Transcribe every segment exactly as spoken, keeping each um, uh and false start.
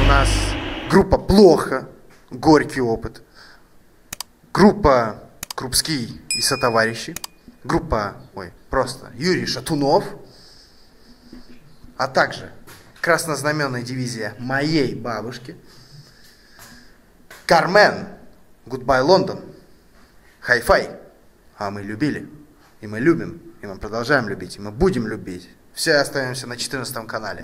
нас группа «Плохо», «Горький опыт», группа «Крупский и сотоварищи», группа, ой, просто Юрий Шатунов, а также краснознаменная дивизия моей бабушки, Кармен, Goodbye London, Hi-Fi, а мы любили, и мы любим, и мы продолжаем любить, и мы будем любить. Все остаемся на четырнадцатом канале.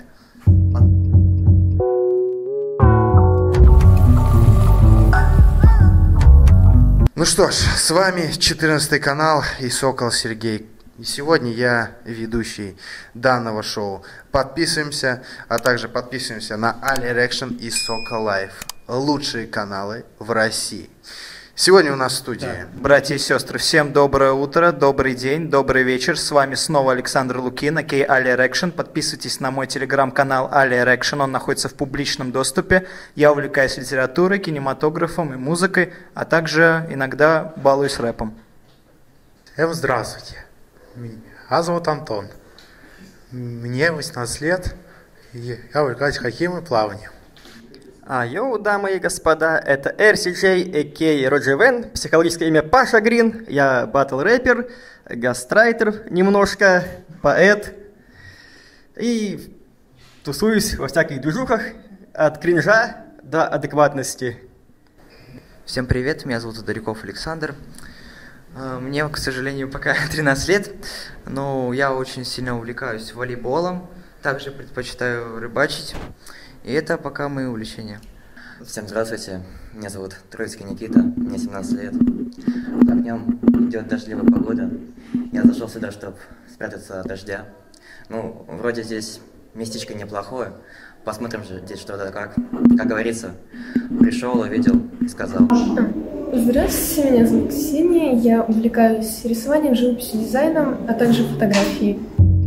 Ну что ж, с вами четырнадцатый канал и Сокол Сергей. И сегодня я ведущий данного шоу. Подписываемся, а также подписываемся на Ali Reaction и Сокол Life. Лучшие каналы в России. Сегодня у нас в студии. Да. Братья и сестры, всем доброе утро, добрый день, добрый вечер. С вами снова Александр Лукин, а.к.а. Ali Reaction. Подписывайтесь на мой телеграм-канал Ali Reaction, он находится в публичном доступе. Я увлекаюсь литературой, кинематографом и музыкой, а также иногда балуюсь рэпом. Всем здравствуйте. Меня зовут Антон. Мне восемнадцать лет, и я увлекаюсь хоккеем и плаванием. А йоу, дамы и господа, это эр си джей, а.к.а. Роджер Вен, психологическое имя Паша Грин, я батл-рэпер, гастрайтер немножко, поэт, и тусуюсь во всяких движухах от кринжа до адекватности. Всем привет, меня зовут Дариков Александр, мне, к сожалению, пока тринадцать лет, но я очень сильно увлекаюсь волейболом, также предпочитаю рыбачить. И это пока мои увлечения. Всем здравствуйте, меня зовут Троицкий Никита, мне семнадцать лет. За окном идет дождливая погода. Я зашел сюда, чтобы спрятаться от дождя. Ну, вроде здесь местечко неплохое. Посмотрим же здесь что-то как. Как говорится, пришел, увидел и сказал. Здравствуйте, меня зовут Ксения, я увлекаюсь рисованием, живописью, дизайном, а также фотографией.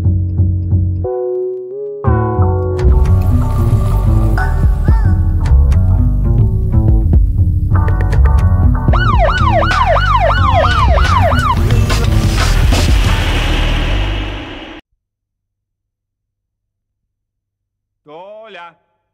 Толя,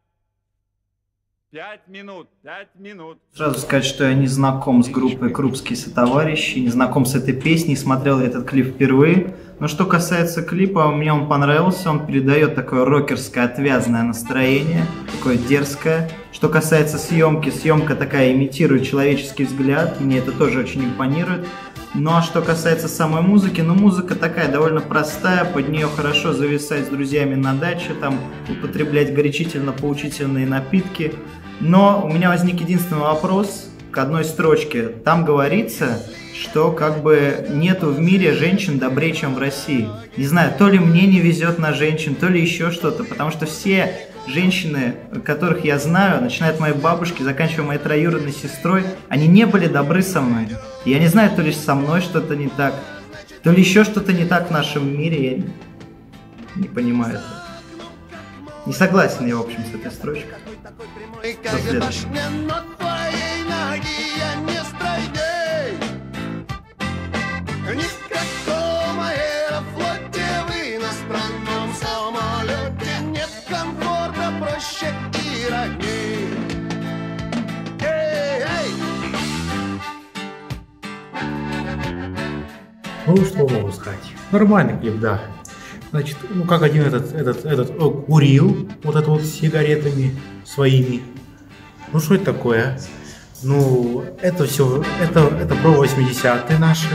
пять минут, пять минут. Сразу сказать, что я не знаком с группой «Крупские сотоварищи», не знаком с этой песней, смотрел я этот клип впервые. Но что касается клипа, мне он понравился, он передает такое рокерское отвязное настроение, такое дерзкое. Что касается съемки, съемка такая имитирует человеческий взгляд, мне это тоже очень импонирует. Ну а что касается самой музыки, ну музыка такая довольно простая, под нее хорошо зависать с друзьями на даче, там употреблять горячительно-поучительные напитки. Но у меня возник единственный вопрос к одной строчке. Там говорится, что как бы нету в мире женщин добрее, чем в России. Не знаю, то ли мне не везет на женщин, то ли еще что-то, потому что все женщины, которых я знаю, начиная от моей бабушки, заканчивая моей троюродной сестрой, они не были добры со мной. Я не знаю, то ли со мной что-то не так, то ли еще что-то не так в нашем мире, я не, не понимаю этого. Не согласен я, в общем, с этой строчкой. До следующего. Ну, что могу сказать? Нормальный клип, да. Значит, ну как один этот, этот, этот о, курил вот это вот с сигаретами своими. Ну что это такое? Ну, это все, это, это про восьмидесятые наши.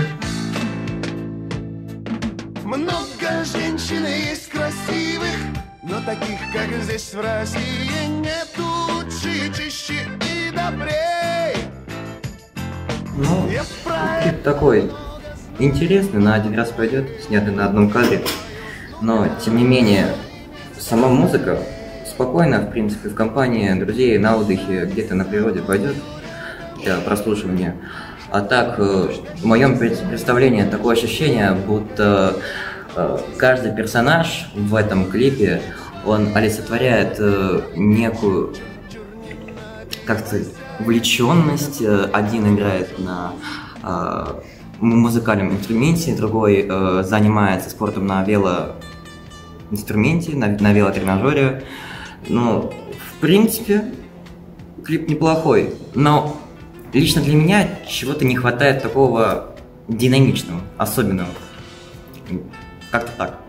Много женщин есть красивых, но таких, как здесь в России, нет лучше, чище и добрей. Ну, клип такой интересный, на один раз пойдет, снятый на одном кадре. Но, тем не менее, сама музыка спокойно, в принципе, в компании друзей, на отдыхе, где-то на природе пойдет для прослушивания. А так, в моем представлении такое ощущение, будто каждый персонаж в этом клипе, он олицетворяет некую, как сказать, увлеченность. Один играет на музыкальном инструменте, другой занимается спортом на велоинструменте, на, на велотренажере. Ну, в принципе, клип неплохой, но лично для меня чего-то не хватает такого динамичного, особенного. Как-то так.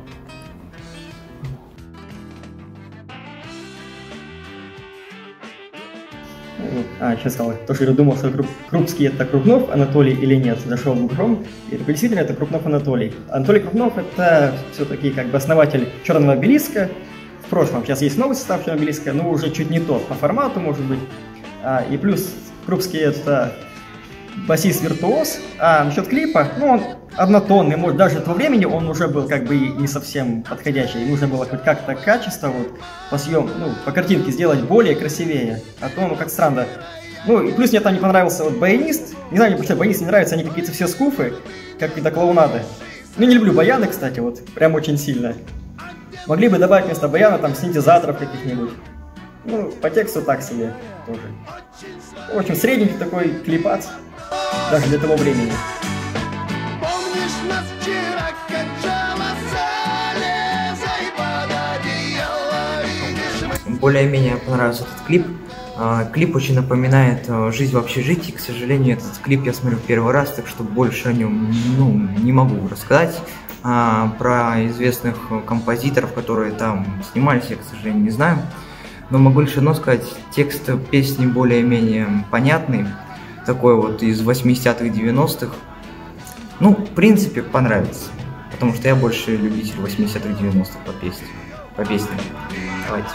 А, сейчас сказал, тоже думал, что Круп, Крупский это Крупнов Анатолий или нет. Зашел в Google, и действительно это Крупнов Анатолий. Анатолий Крупнов это все-таки как бы основатель Черного обелиска. В прошлом, сейчас есть новый состав Черного обелиска, но уже чуть не тот по формату, может быть. А, и плюс Крупский это басист-виртуоз. А насчет клипа, ну он однотонный, может даже того времени он уже был как бы не совсем подходящий. Нужно было хоть как-то качество вот по съем, ну, по картинке сделать более красивее. А то, ну, как странно. Ну, и плюс мне там не понравился вот баянист. Не знаю, мне почему баянист не нравится, они какие-то все скуфы, как какие-то клоунады. Ну, не люблю баяны, кстати, вот, прям очень сильно. Могли бы добавить вместо баяна там синтезаторов каких-нибудь. Ну, по тексту так себе тоже. В общем, средненький такой клипац, даже для того времени. Помнишь нас вчера, как жало залеза и под одеяло, видишь? Более-менее понравился этот клип. А, клип очень напоминает а, жизнь в общежитии. К сожалению, этот клип я смотрю в первый раз, так что больше о нем ну, не могу рассказать. А, про известных композиторов, которые там снимались, я, к сожалению, не знаю. Но могу лишь одно сказать, текст песни более-менее понятный, такой вот из восьмидесятых, девяностых. Ну, в принципе, понравится, потому что я больше любитель восьмидесятых, девяностых по песне. По песне. Давайте.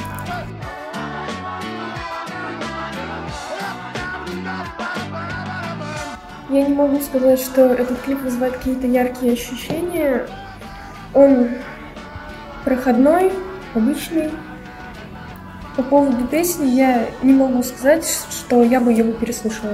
Я не могу сказать, что этот клип вызывает какие-то яркие ощущения. Он проходной, обычный. По поводу песни я не могу сказать, что я бы его переслушала.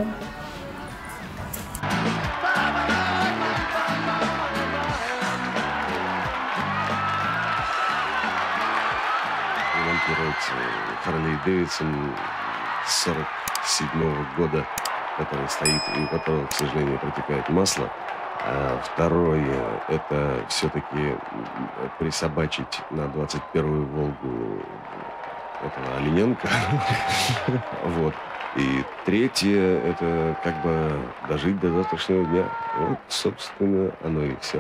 Ремонтируется Харли Дэвидсон с сорок седьмого года, который стоит и у которого, к сожалению, протекает масло. А второе, это все-таки присобачить на двадцать первую Волгу этого Олененко. Вот. И третье, это как бы дожить до завтрашнего дня. Вот, собственно, оно и все.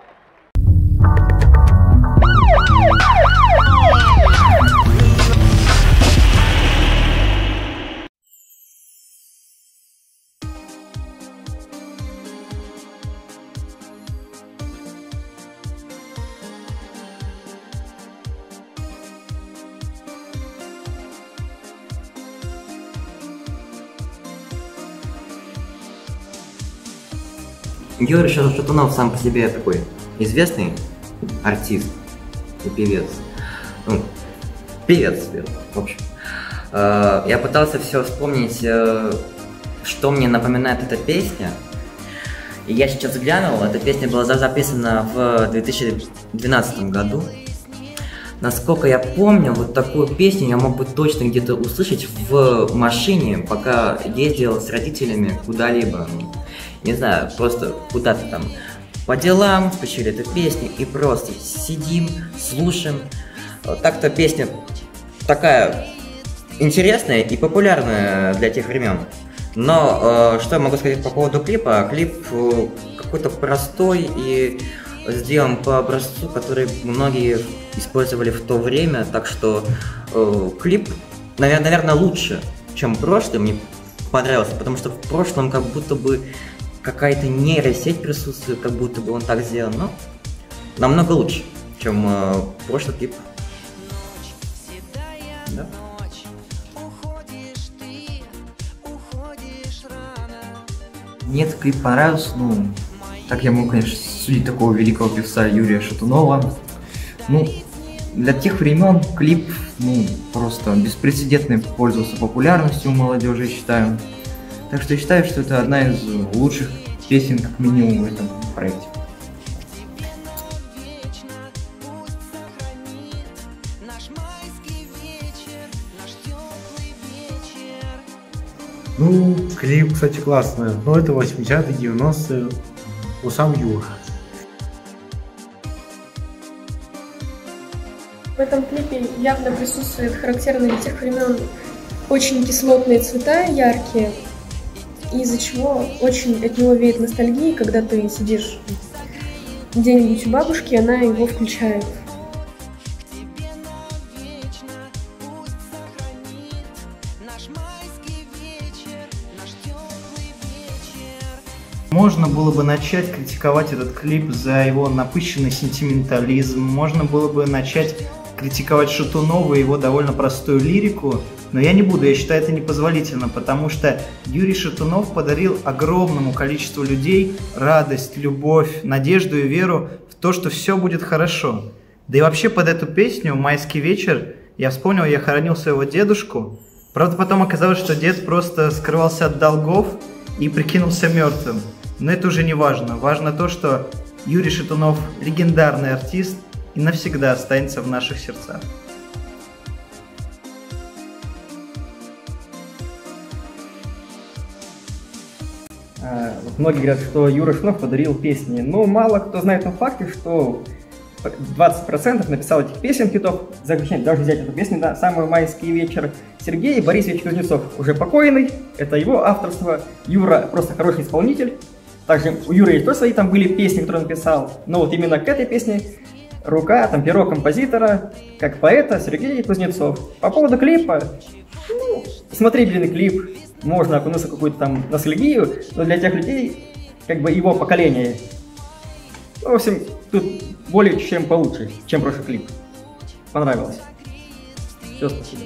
Юрий Шатунов сам по себе такой известный артист и певец. Ну, певец, в общем. Я пытался все вспомнить, что мне напоминает эта песня. И я сейчас глянул, эта песня была записана в две тысячи двенадцатом году. Насколько я помню, вот такую песню я мог бы точно где-то услышать в машине, пока ездил с родителями куда-либо. Не знаю, просто куда-то там по делам, включили эту песню и просто сидим, слушаем. Так-то песня такая интересная и популярная для тех времен. Но э, что я могу сказать по поводу клипа? Клип э, какой-то простой и сделан по образцу, который многие использовали в то время. Так что э, клип, наверное, лучше, чем прошлый. Мне понравился, потому что в прошлом как будто бы какая-то нейросеть присутствует, как будто бы он так сделан, но намного лучше, чем э, прошлый клип. Да. Мне этот клип понравился, ну, так я могу, конечно, судить такого великого певца Юрия Шатунова. Ну, для тех времен клип, ну, просто беспрецедентно пользовался популярностью у молодежи, я считаю. Так что я считаю, что это одна из лучших песен, как минимум, в этом проекте. Ну, клип, кстати, классный. Но это восьмидесятые, девяностые. Ну, сам Юра. В этом клипе явно присутствует характерный для тех времен очень кислотные цвета, яркие, из-за чего очень от него веет ностальгией, когда ты сидишь где-нибудь у бабушки, она его включает. Можно было бы начать критиковать этот клип за его напыщенный сентиментализм, можно было бы начать критиковать Шатунова и его довольно простую лирику, но я не буду, я считаю это непозволительно, потому что Юрий Шатунов подарил огромному количеству людей радость, любовь, надежду и веру в то, что все будет хорошо. Да и вообще под эту песню «Майский вечер» я вспомнил, я хоронил своего дедушку, правда потом оказалось, что дед просто скрывался от долгов и прикинулся мертвым. Но это уже не важно. Важно то, что Юрий Шатунов легендарный артист и навсегда останется в наших сердцах. А, вот многие говорят, что Юра Шатунов подарил песни, но мало кто знает о факте, что двадцать процентов написал этих песен хитов. За исключением, даже взять эту песню, да, «Самый майский вечер», Сергей Борисович Кузнецов, уже покойный, это его авторство. Юра просто хороший исполнитель. Также у Юры есть тоже свои там были песни, которые он написал, но вот именно к этой песне рука, там, перо композитора, как поэта Сергей Кузнецов. По поводу клипа, ну, смотреть длинный клип, можно окунуться в какую-то там ностальгию, но для тех людей, как бы его поколения, ну, в общем, тут более чем получше, чем прошлый клип. Понравилось. Все, спасибо.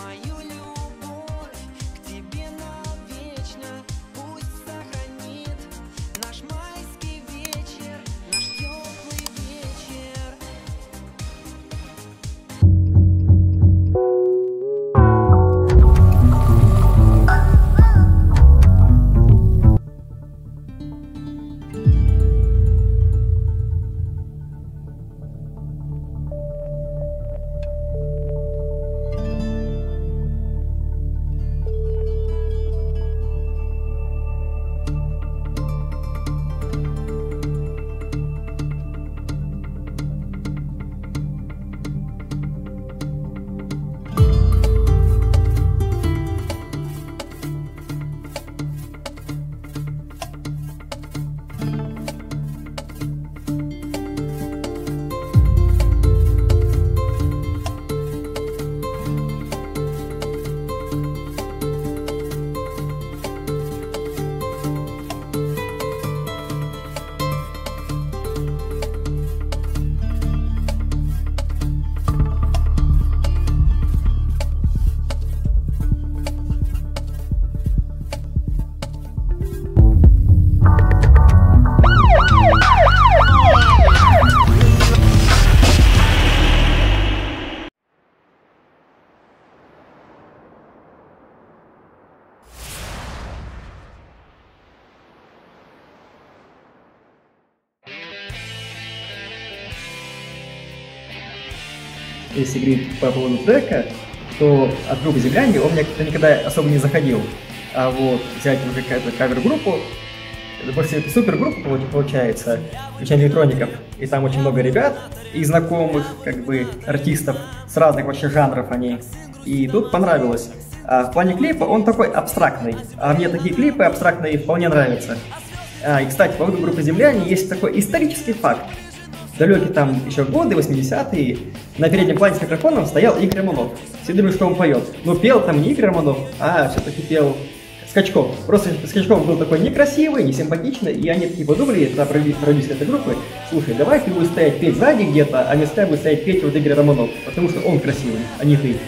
Если говорить по поводу трека, то от группы «Земляне» он мне никогда особо не заходил. А вот взять уже какую-то кавер-группу, это больше супергруппа получается, включая электроников, и там очень много ребят и знакомых, как бы, артистов с разных вообще жанров они. И тут понравилось. А в плане клипа он такой абстрактный, а мне такие клипы абстрактные вполне нравятся. А, и, кстати, по поводу группы «Земляне» есть такой исторический факт. Далекие там еще годы, восьмидесятые, на переднем плане с микрофоном стоял Игорь Романов. Все думали, что он поет. Но пел там не Игорь Романов, а все-таки пел Скачков. Просто Скачков был такой некрасивый, не симпатичный, и они такие подумали, тогда продюсер этой группы: слушай, давай ты будешь стоять петь сзади где-то, а места будет стоять петь вот Игорь Романов, потому что он красивый, а не ты.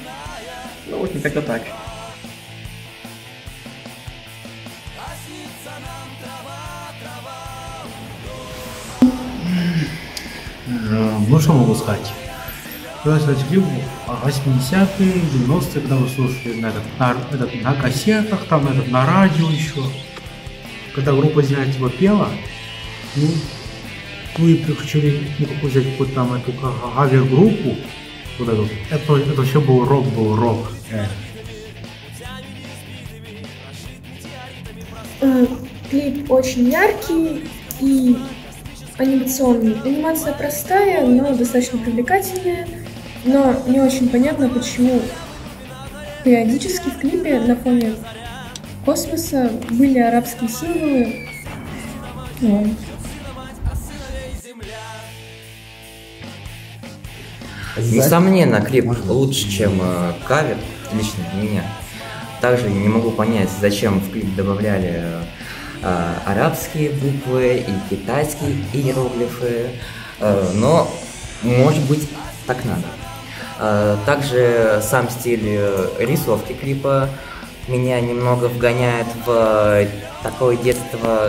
Ну, в общем, как-то так. Ну, что могу сказать? Просто клип восьмидесятые, девяностые, когда вы слушали на, этот, на, этот, на кассетах, там, этот, на радио еще. Когда группа «Земляне» типа пела, ну, ну и приключили, ну, какую взять какую-то там эту кавер-группу, вот эту, это, это вообще был рок, был рок. Клип очень яркий и анимационный. Анимация простая, но достаточно привлекательная, но не очень понятно, почему Периодически в клипе на фоне космоса были арабские символы. Вот. Несомненно, клип лучше, чем э, кавер, лично для меня. Также не могу понять, зачем в клип добавляли э, арабские буквы и китайские иероглифы, э, но, может быть, так надо. Э, также сам стиль э, рисовки клипа меня немного вгоняет в э, такое детство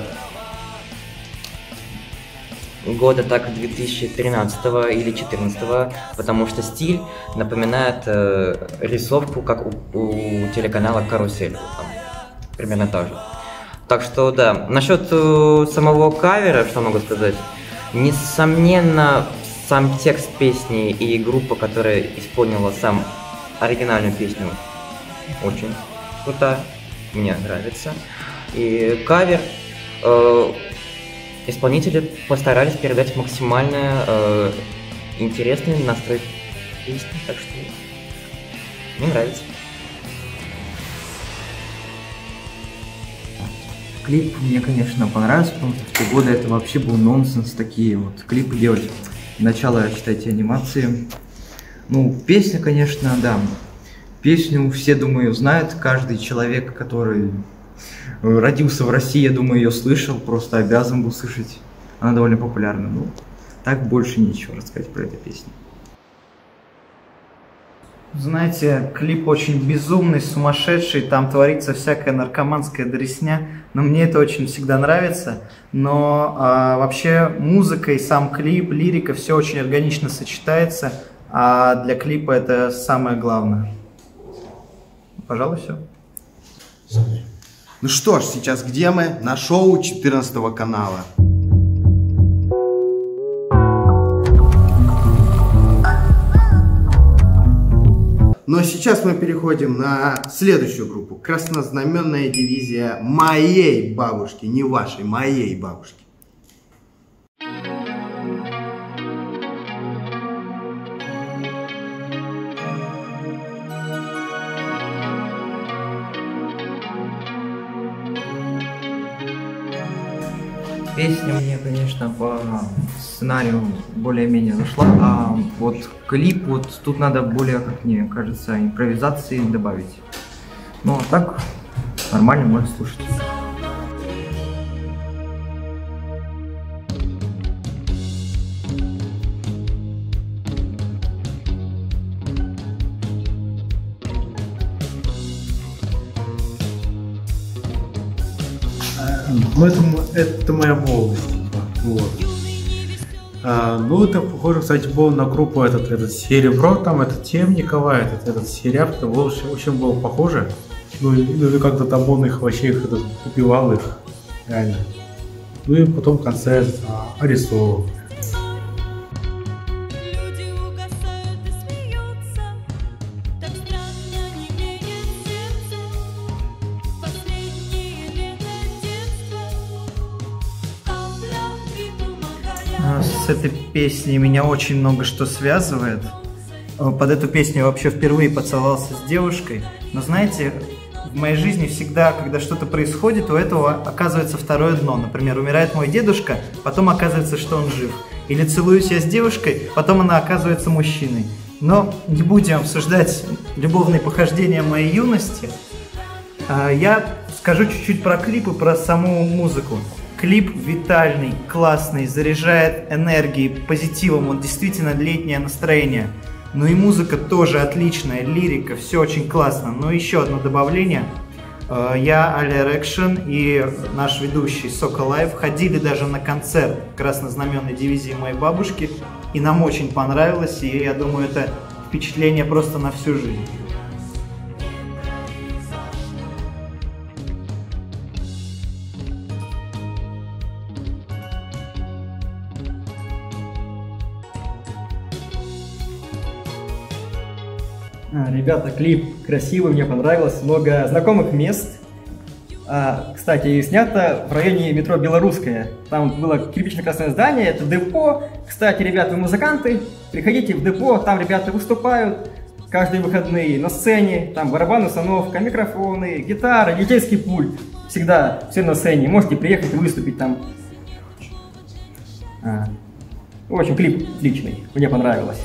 года так две тысячи тринадцатого или две тысячи четырнадцатого, потому что стиль напоминает э, рисовку, как у, у телеканала «Карусель», там, примерно так же. Так что да, насчет э, самого кавера, что могу сказать, несомненно, сам текст песни и группа, которая исполнила сам оригинальную песню, очень крутая, мне нравится. И кавер... Э, Исполнители постарались передать максимально э, интересный настрой песни, так что мне нравится. Клип мне, конечно, понравился, потому что в те годы это вообще был нонсенс, такие вот клипы делать. Начало, считайте, анимации. Ну, песня, конечно, да. Песню все, думаю, знают. Каждый человек, который родился в России, я думаю, ее слышал, просто обязан был слышать. Она довольно популярна. Ну, так больше нечего рассказать про эту песню. Знаете, клип очень безумный, сумасшедший, там творится всякая наркоманская дресня, но мне это очень всегда нравится. Но а, вообще музыка и сам клип, лирика, все очень органично сочетается, а для клипа это самое главное. Пожалуй, все. Ну что ж, сейчас где мы? На шоу четырнадцатого канала. Но сейчас мы переходим на следующую группу. Краснознаменная дивизия моей бабушки, не вашей, моей бабушки. Песня мне, конечно, по сценарию более-менее зашла, а вот клип, вот тут надо более, как мне кажется, импровизации добавить. Ну, а так нормально можно слушать. Ну, это, это моя молодость. Вот. А, ну, это похоже, кстати, было на группу этот, этот Серебро, там, этот Темникова, этот, этот Серяб, это было, очень было похоже. Ну, и, ну, и как-то там он их вообще их, этот, убивал их, реально. Ну, и потом в конце а, арестовал. С этой песней меня очень много что связывает. Под эту песню я вообще впервые поцеловался с девушкой. Но знаете, в моей жизни всегда, когда что-то происходит, у этого оказывается второе дно. Например, умирает мой дедушка, потом оказывается, что он жив. Или целуюсь я с девушкой, потом она оказывается мужчиной. Но не будем обсуждать любовные похождения моей юности. Я скажу чуть-чуть про клип и про саму музыку. Клип витальный, классный, заряжает энергией, позитивом, он действительно летнее настроение. Ну и музыка тоже отличная, лирика, все очень классно. Но еще одно добавление. Я, Аля Рекшин и наш ведущий Сокол Лайв ходили даже на концерт краснознаменной дивизии моей бабушки. И нам очень понравилось, и я думаю, это впечатление просто на всю жизнь. Ребята, клип красивый, мне понравилось, много знакомых мест. А, кстати, снято в районе метро Белорусское. Там было кирпично-красное здание, это депо. Кстати, ребята, вы музыканты, приходите в депо, там ребята выступают. каждые выходные на сцене, там барабан, установка, микрофоны, гитара, диджейский пульт. Всегда все на сцене, можете приехать и выступить там. А. В общем, клип отличный, мне понравилось.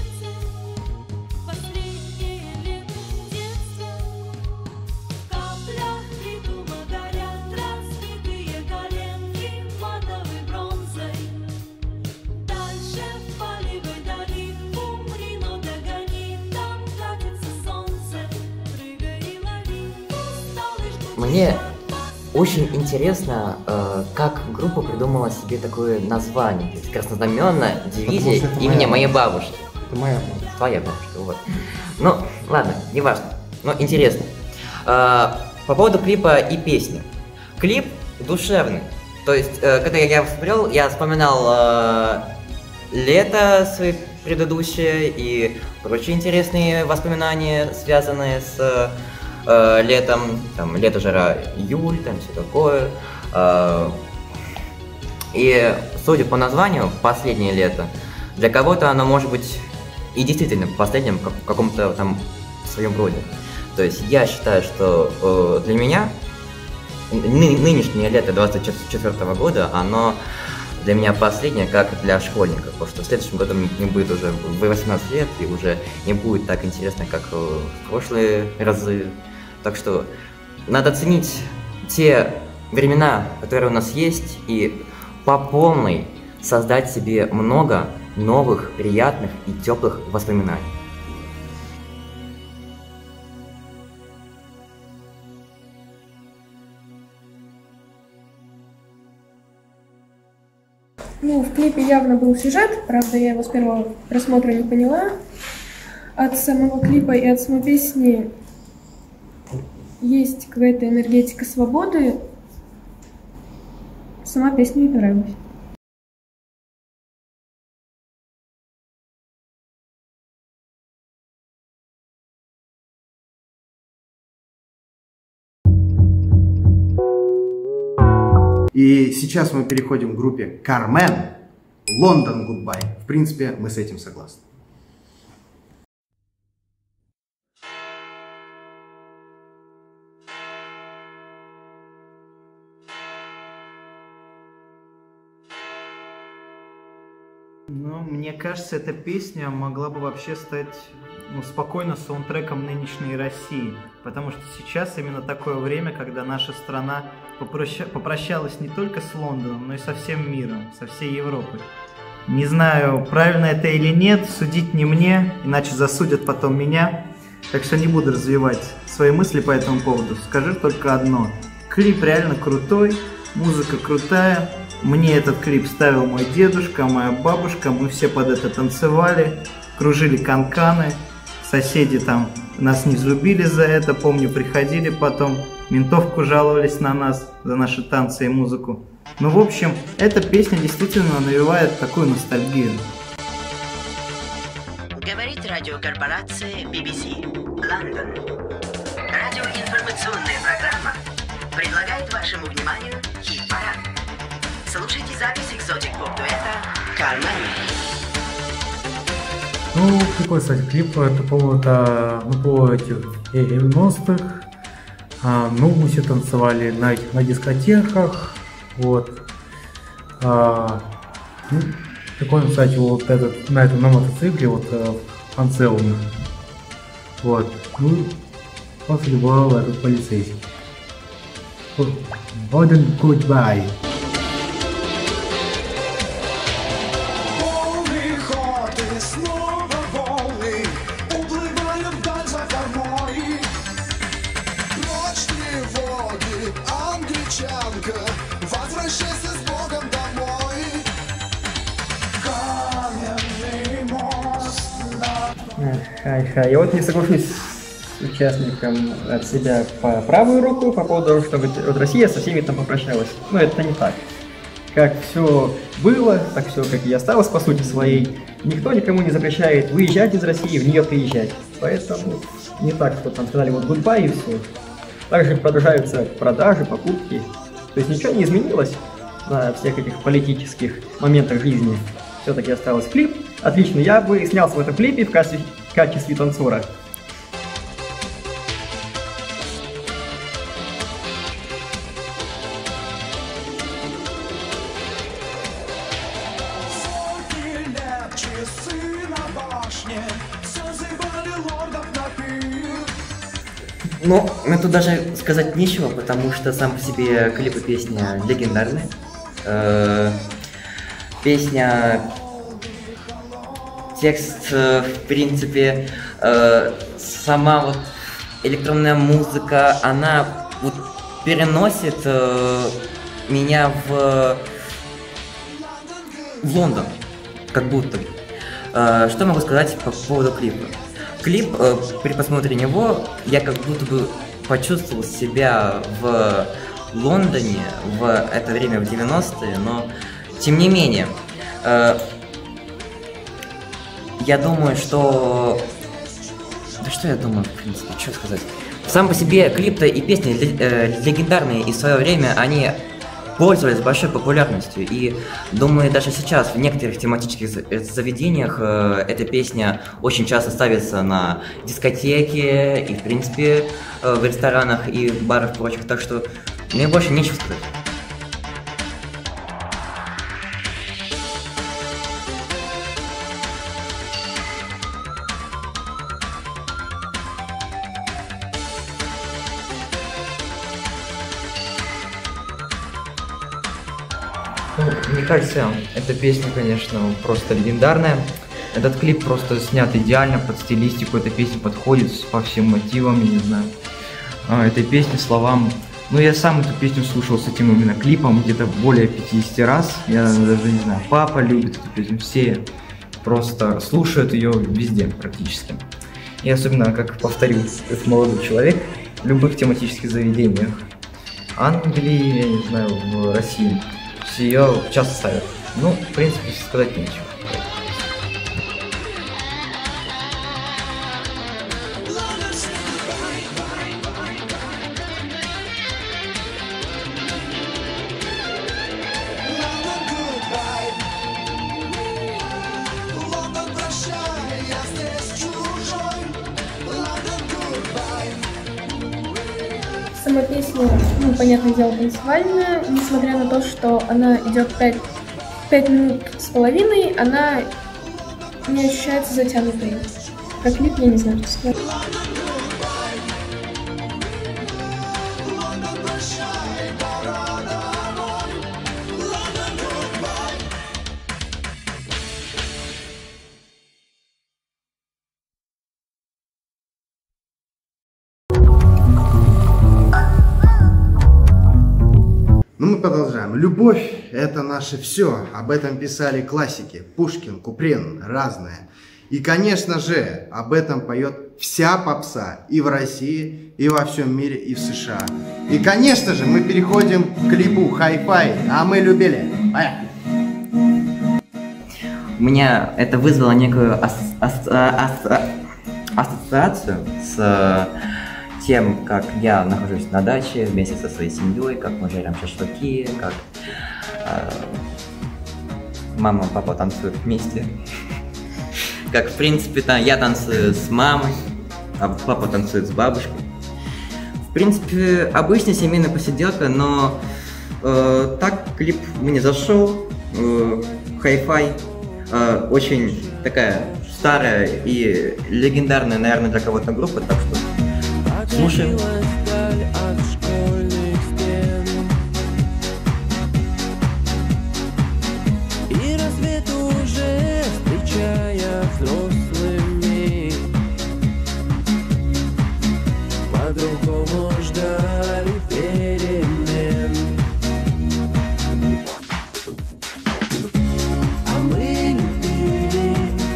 Мне очень интересно, э, как группа придумала себе такое название. То есть краснознаменная дивизия имени моя моей бабушки. Это моя бабушка. Твоя бабушка, вот. Ну, ладно, не важно. Но интересно. Э, по поводу клипа и песни. Клип душевный. То есть, э, когда я смотрел, я вспоминал э, лето свои предыдущее и прочие интересные воспоминания, связанные с э, летом, там, лето, жара, июль, там все такое. Э, и судя по названию, последнее лето, для кого-то оно может быть и действительно последним в каком-то там своем роде. То есть я считаю, что э, для меня ны нынешнее лето двадцать четвёртого года, оно для меня последнее, как для школьников, потому что в следующем году мне будет уже восемнадцать лет, и уже не будет так интересно, как в прошлые разы. Так что надо ценить те времена, которые у нас есть, и по полной создать себе много новых, приятных и теплых воспоминаний. Ну, в клипе явно был сюжет, правда, я его с первого просмотра не поняла. От самого клипа и от самой песни есть какая-то энергетика свободы. Сама песня мне понравилась. И сейчас мы переходим к группе Кармен, London Goodbye. В принципе, мы с этим согласны. Ну, мне кажется, эта песня могла бы вообще стать, ну, спокойно саундтреком нынешней России. Потому что сейчас именно такое время, когда наша страна попроща... попрощалась не только с Лондоном, но и со всем миром, со всей Европой. Не знаю, правильно это или нет, судить не мне, иначе засудят потом меня. Так что не буду развивать свои мысли по этому поводу. Скажу только одно. Клип реально крутой, музыка крутая. Мне этот клип ставил мой дедушка, моя бабушка, мы все под это танцевали, кружили канканы, соседи там нас не взлюбили за это, помню, приходили потом, ментовку жаловались на нас за наши танцы и музыку. Ну, в общем, эта песня действительно навевает такую ностальгию. Говорит радиокорпорация би би си, Лондон. Радиоинформационная программа предлагает вашему вниманию хит-парад. Слушайте запись экзотик-поп-дуэта «Кармен». Ну, какой, кстати, клип, это, по-моему, это, ну, по этих девяностых. А, ну, мы все танцевали на, на дискотеках, вот. А, ну, прикольно, кстати, вот этот, на этом, на мотоцикле, вот, в конце он, вот. Ну, после был этот полицейский. London Goodbye. Возвращайся с Богом домой. Каменный мост на... Хай-хай. Я вот не соглашусь с участником от себя по правую руку по поводу того, что вот Россия со всеми там попрощалась. Но это не так. Как все было, так все как и осталось по сути своей. Никто никому не запрещает выезжать из России, в нее приезжать. Поэтому не так, что там сказали вот goodbye и все. Также продолжаются продажи, покупки. То есть ничего не изменилось на всех этих политических моментах жизни. Все-таки осталось клип. Отлично, я бы снялся в этом клипе в качестве, в качестве танцора. Ну, мне тут даже сказать нечего, потому что сам по себе клип и песня легендарны. Э-э- песня, текст, э- в принципе, э- сама вот электронная музыка, она вот переносит э- меня в, в Лондон, как будто. Э- что могу сказать по поводу клипа? Клип, э, при просмотре него, я как будто бы почувствовал себя в Лондоне в это время, в девяностые, но тем не менее, э, я думаю, что... Да что я думаю, в принципе, что сказать? Сам по себе клип-то и песни э, легендарные, и в свое время они пользовались большой популярностью, и думаю, даже сейчас в некоторых тематических заведениях э, эта песня очень часто ставится на дискотеке и, в принципе, э, в ресторанах и в барах прочих, так что мне больше нечего сказать. Ну, мне кажется, эта песня, конечно, просто легендарная. Этот клип просто снят идеально под стилистику, эта песня подходит по всем мотивам, я не знаю, этой песни, словам. Ну, я сам эту песню слушал с этим именно клипом где-то более пятидесяти раз. Я даже не знаю, папа любит эту песню, все просто слушают ее везде практически. И особенно, как повторю, этот молодой человек, в любых тематических заведениях Англии, я не знаю, в России. Ее часто ставят. Ну, в принципе, сказать нечего. Сама песня, ну, понятное дело, танцевальная, несмотря на то, что она идет пять минут с половиной, она не ощущается затянутой. Про клип я не знаю, что сказать. Ну, мы продолжаем. Любовь – это наше все. Об этом писали классики. Пушкин, Куприн, разные. И, конечно же, об этом поет вся попса и в России, и во всем мире, и в США. И, конечно же, мы переходим к клипу «Hi-Fi», а мы любили. Поехали. У меня это вызвало некую ас ас ас ассоциацию с тем, как я нахожусь на даче вместе со своей семьей, как мы жарим шашлыки, как э, мама и папа танцуют вместе. Как, в принципе, там, я танцую с мамой, а папа танцует с бабушкой. В принципе, обычная семейная посиделка, но э, так клип мне зашел. Э, Hi-Fi э, очень такая старая и легендарная, наверное, для кого-то группа, так что слушаем. И рассвет уже встречая взрослыми, по-другому ждали перемен. А мы любили,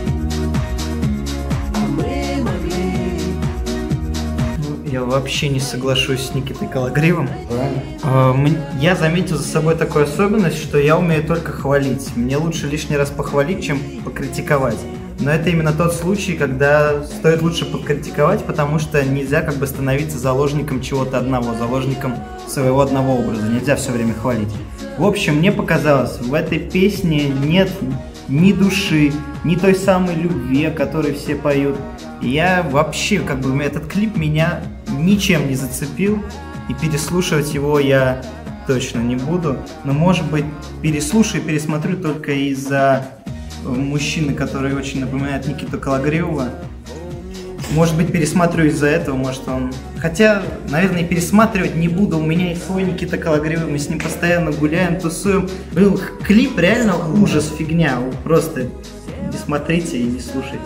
а мы могли. Я вообще не соглашусь с Никитой Калагривым. Я заметил за собой такую особенность, что я умею только хвалить. Мне лучше лишний раз похвалить, чем покритиковать. Но это именно тот случай, когда стоит лучше покритиковать, потому что нельзя как бы становиться заложником чего-то одного, заложником своего одного образа. Нельзя все время хвалить. В общем, мне показалось, в этой песне нет ни души, ни той самой любви, о которой все поют. И я вообще, как бы, этот клип меня ничем не зацепил, и переслушивать его я точно не буду. Но, может быть, переслушаю и пересмотрю только из-за мужчины, который очень напоминает Никиту Кологривова. Может быть, пересмотрю из-за этого, может он... Хотя, наверное, пересматривать не буду. У меня есть свой Никита Кологривый, мы с ним постоянно гуляем, тусуем. Был клип реально ужас, фигня. Вы просто не смотрите и не слушайте.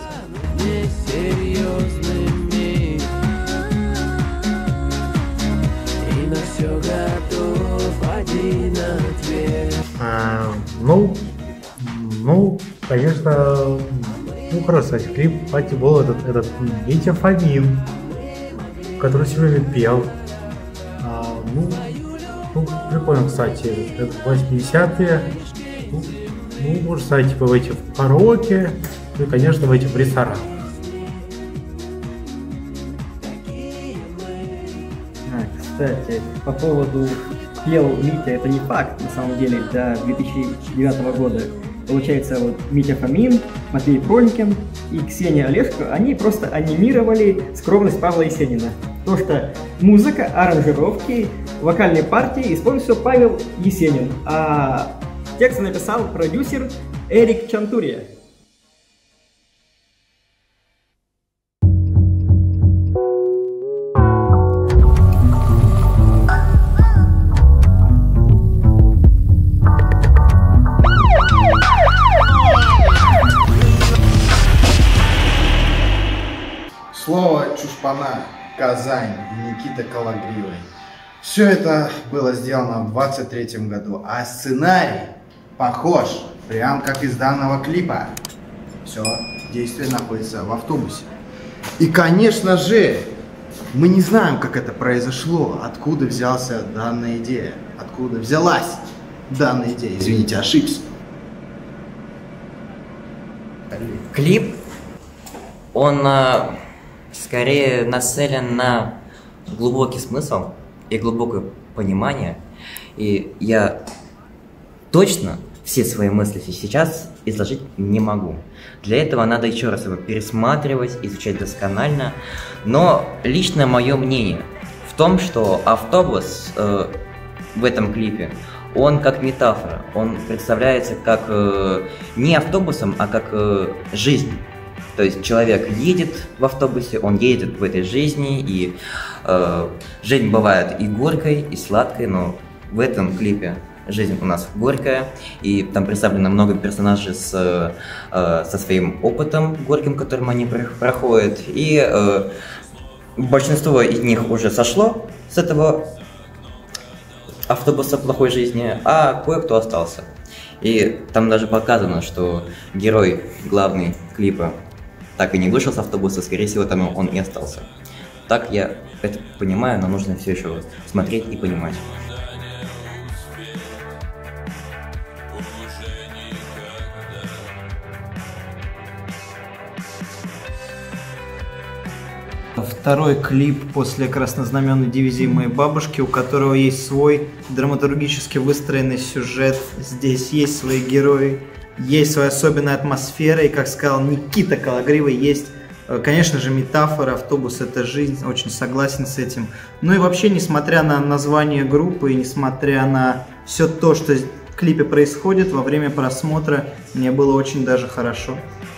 А, ну, ну, конечно, ну хорошо, кстати, клип, кстати, был этот, этот Митя Фомин, который все время пел. А, ну, ну, прикольно, кстати, это восьмидесятые. Ну, ну, можно сказать, типа в эти в караоке, ну и, конечно, в этих ресторанах. А, кстати, по поводу пел Митя, это не факт, на самом деле, до две тысячи девятого года. Получается, вот Митя Фомин, Матвей Проникин и Ксения Олешко, они просто анимировали скромность Павла Есенина. То, что музыка, аранжировки, вокальные партии использовал Павел Есенин, а текст написал продюсер Эрик Чантурия. Слово Чушпана, Казань, Никита Кологривый. Все это было сделано в двадцать третьем году, а сценарий похож, прям как из данного клипа. Все, действие находится в автобусе. И, конечно же, мы не знаем, как это произошло, откуда взялась данная идея, откуда взялась данная идея. Извините, ошибся. Клип, он э, скорее нацелен на глубокий смысл и глубокое понимание. И я точно все свои мысли сейчас изложить не могу. Для этого надо еще раз его пересматривать, изучать досконально. Но лично мое мнение в том, что автобус э, в этом клипе, он как метафора, он представляется как э, не автобусом, а как э, жизнь. То есть человек едет в автобусе, он едет в этой жизни, и э, жизнь бывает и горькой, и сладкой, но в этом клипе жизнь у нас горькая, и там представлено много персонажей с, э, со своим опытом горьким, которым они проходят, и э, большинство из них уже сошло с этого автобуса плохой жизни, а кое-кто остался. И там даже показано, что герой главный клипа так и не вышел с автобуса, скорее всего, там он и остался. Так я это понимаю, но нужно все еще смотреть и понимать. Второй клип после краснознаменной дивизии моей бабушки, у которого есть свой драматургически выстроенный сюжет. Здесь есть свои герои, есть своя особенная атмосфера, и, как сказал Никита Кологривый, есть, конечно же, метафора, автобус — это жизнь, очень согласен с этим. Ну и вообще, несмотря на название группы, и несмотря на все то, что в клипе происходит, во время просмотра мне было очень даже хорошо.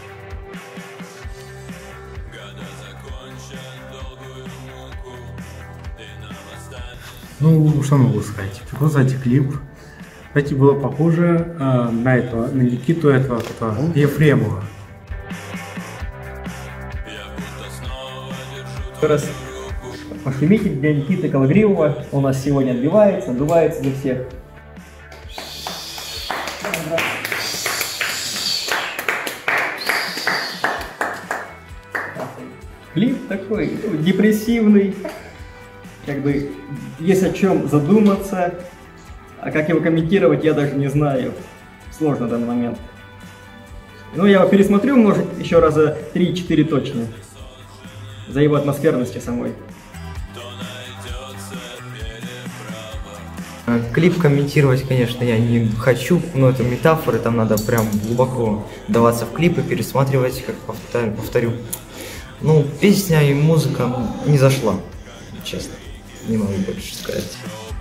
Ну, что могу сказать? Ну, кстати, клип, кстати, было похоже э, на этого, на Никиту этого, этого Ефремова. Раз пошумите для Никиты Кологривого, он у нас сегодня отбивается, отдувается за всех. Клип такой, ну, депрессивный, как бы есть о чем задуматься, а как его комментировать, я даже не знаю. Сложно в данный момент. Ну, я его пересмотрю, может, еще раза три-четыре точно. За его атмосферностью самой. Клип комментировать, конечно, я не хочу, но это метафоры, там надо прям глубоко вдаваться в клип и пересматривать, как повторю. повторю. Ну, песня и музыка не зашла, честно, не могу больше сказать.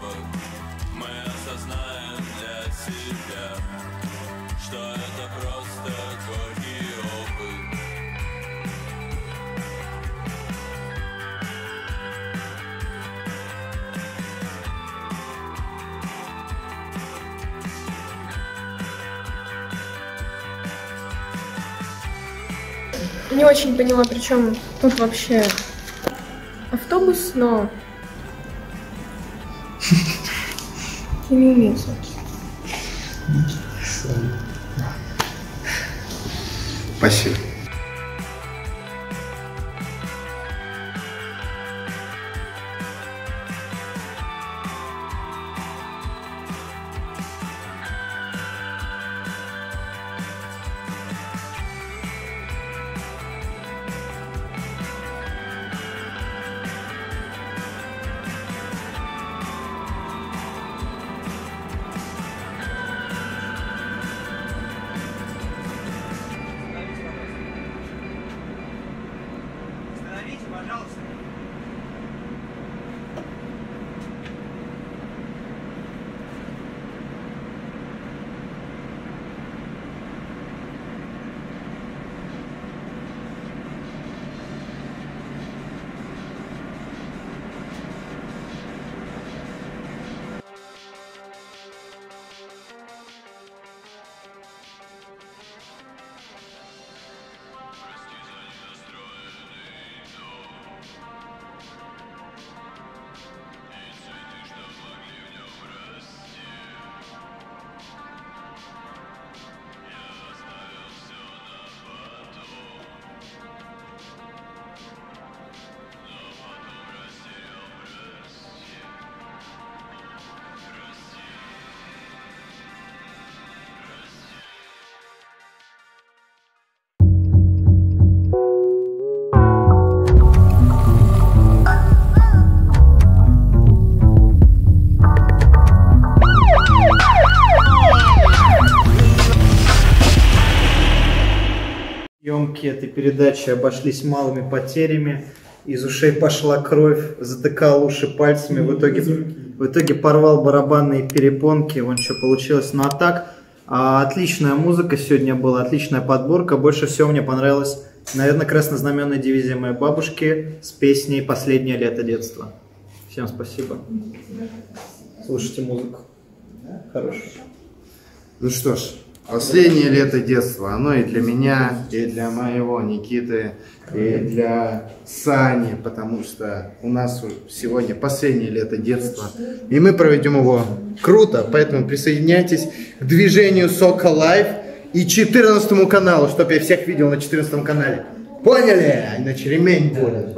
Не очень поняла, причем тут вообще автобус, но я не умею. Спасибо. Съемки этой передачи обошлись малыми потерями. Из ушей пошла кровь, затыкал уши пальцами, в итоге, в итоге порвал барабанные перепонки. Вон что получилось. Ну а так, а, отличная музыка сегодня была, отличная подборка. Больше всего мне понравилась, наверное, краснознаменная дивизия моей бабушки с песней «Последнее лето детства». Всем спасибо. Слушайте музыку. Хорошо. Ну что ж, последнее лето детства, оно и для меня, и для моего Никиты, и для Сани, потому что у нас сегодня последнее лето детства, и мы проведем его круто, поэтому присоединяйтесь к движению Sokol Life и четырнадцатому каналу, чтобы я всех видел на четырнадцатом канале. Поняли? Иначе ремень будет.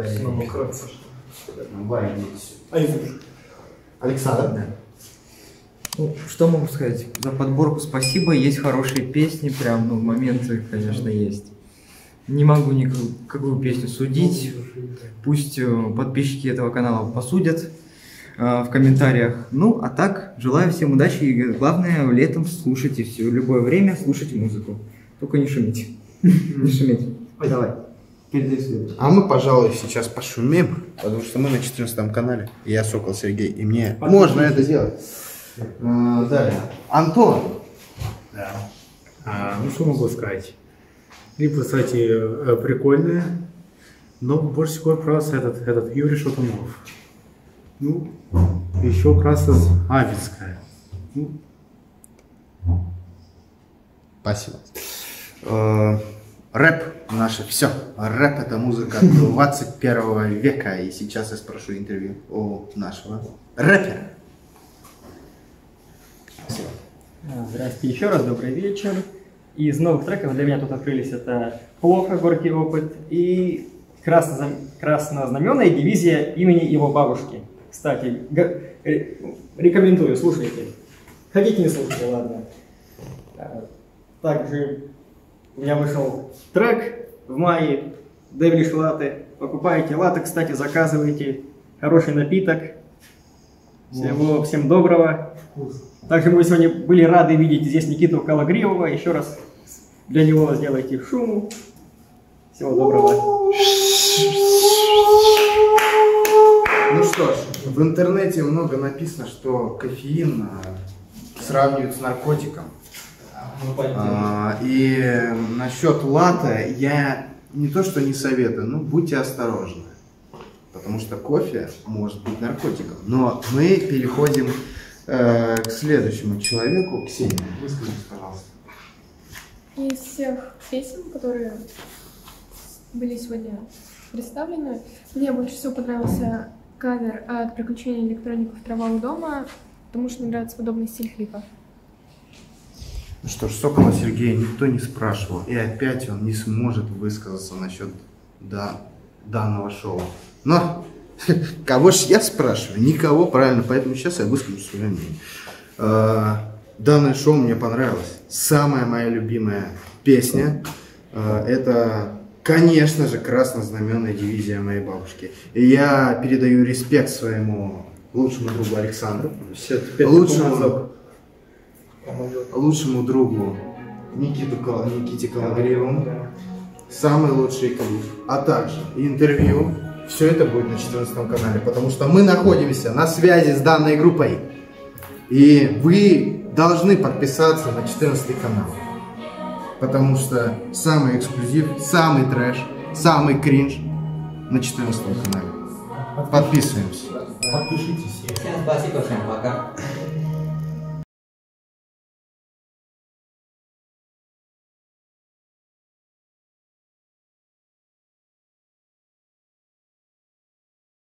Александр. Ну, что могу сказать? За подборку спасибо, есть хорошие песни, прям, ну, моменты, конечно, есть. Не могу никакую песню судить, пусть подписчики этого канала посудят э, в комментариях. Ну, а так, желаю всем удачи и, главное, летом слушайте все, в любое время слушайте музыку. Только не шумите. Не шумите. Ой, давай. А мы, пожалуй, сейчас пошумим, потому что мы на четырнадцатом канале. Я Сокол Сергей, и мне можно это делать. А, далее. Антон. Да. А, ну, что могу сказать? Клип, кстати, прикольный, но больше всего краса этот, этот Юрий Шатунов. Ну, еще краса Авицкая. Ну. Спасибо. Э, рэп наше все. Рэп — это музыка двадцать первого века. И сейчас я спрошу интервью у нашего рэпера. Спасибо. Здравствуйте еще раз, добрый вечер. Из новых треков для меня тут открылись это «Плохо. Горький опыт» и «Краснознаменная дивизия имени его бабушки». Кстати, рекомендую, слушайте. Хотите, не слушайте, ладно. Также у меня вышел трек в мае «Devilish Latte». Покупайте латте, кстати, заказывайте. Хороший напиток. Всего всем доброго. Также мы сегодня были рады видеть здесь Никиту Калагриева. Еще раз для него сделайте шуму. Всего доброго. Ну что ж, в интернете много написано, что кофеин сравнивают с наркотиком. А, и насчет латте я не то что не советую, но будьте осторожны. Потому что кофе может быть наркотиком. Но мы переходим э, к следующему человеку. Ксения, выскажитесь, пожалуйста. Из всех песен, которые были сегодня представлены, мне больше всего понравился кавер от «Приключений электроников Трава у дома», потому что мне нравится подобный стиль клипа. Ну что ж, Сокола Сергея никто не спрашивал, и опять он не сможет высказаться насчет да, данного шоу. Но кого ж я спрашиваю? Никого, правильно, поэтому сейчас я выскажу свое мнение. Данное шоу мне понравилось. Самая моя любимая песня это, конечно же, краснознаменная дивизия моей бабушки. И я передаю респект своему лучшему другу Александру, лучшему, лучшему другу Никиту, Никите Калагриеву, самый лучший клип, а также интервью. Все это будет на четырнадцатом канале, потому что мы находимся на связи с данной группой. И вы должны подписаться на четырнадцатый канал. Потому что самый эксклюзив, самый трэш, самый кринж на четырнадцатом канале. Подписываемся. Подпишитесь. Всем спасибо, всем пока.